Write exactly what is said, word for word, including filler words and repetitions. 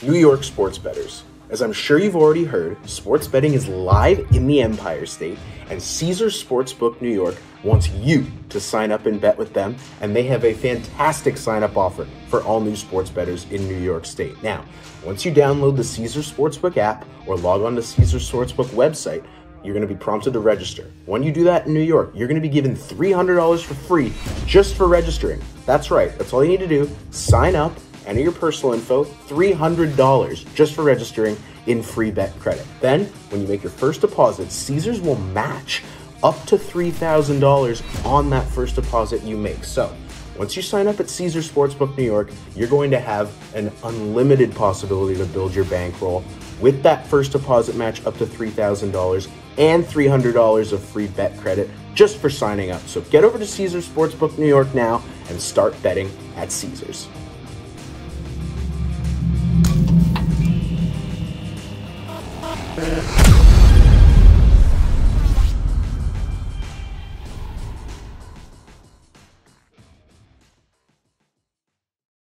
New York sports bettors. As I'm sure you've already heard, sports betting is live in the Empire State, and Caesars Sportsbook New York wants you to sign up and bet with them, and they have a fantastic sign-up offer for all new sports bettors in New York State. Now, once you download the Caesars Sportsbook app or log on to Caesars Sportsbook website, you're going to be prompted to register. When you do that in New York, you're going to be given three hundred dollars for free just for registering. That's right. That's all you need to do. Sign up, enter your personal info, three hundred dollars just for registering in free bet credit. Then, when you make your first deposit, Caesars will match up to three thousand dollars on that first deposit you make. So, once you sign up at Caesars Sportsbook New York, you're going to have an unlimited possibility to build your bankroll with that first deposit match up to three thousand dollars and three hundred dollars of free bet credit just for signing up. So get over to Caesars Sportsbook New York now and start betting at Caesars. Yeah.